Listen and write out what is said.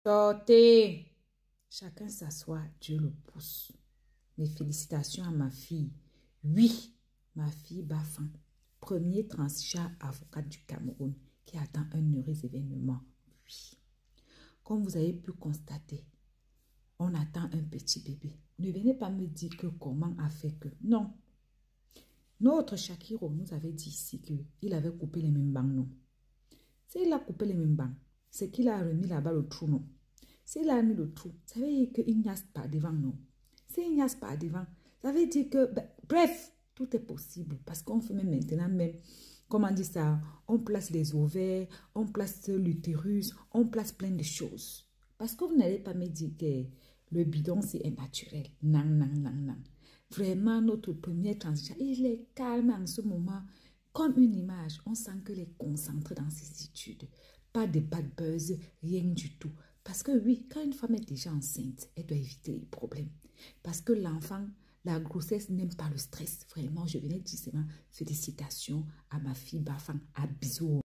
Sortez. Chacun s'assoit, Dieu le pousse. Mes félicitations à ma fille. Oui, ma fille Bafan, premier transgenre avocat du Cameroun qui attend un heureux événement. Oui. Comme vous avez pu constater, on attend un petit bébé. Ne venez pas me dire que comment a fait que. Non. Notre Shakiro nous avait dit ici qu'il avait coupé les membres, non. S'il a coupé les membres, c'est qu'il a remis là-bas le trou, non. S'il a mis le trou, ça veut dire qu'il n'y a pas devant, non. S'il n'y a pas devant, ça veut dire que, bref, tout est possible. Parce qu'on fait même maintenant, même, comment dire ça, on place les ovaires, on place l'utérus, on place plein de choses. Parce que vous n'allez pas me dire que le bidon, c'est naturel. Non, non, non, non. Vraiment, notre premier transition, il est calme en ce moment. Comme une image, on sent qu'il est concentré dans ses études. Pas de bad buzz, rien du tout. Parce que oui, quand une femme est déjà enceinte, elle doit éviter les problèmes. Parce que l'enfant, la grossesse n'aime pas le stress. Vraiment, je venais dire seulement félicitations à ma fille Bafan, à bisous.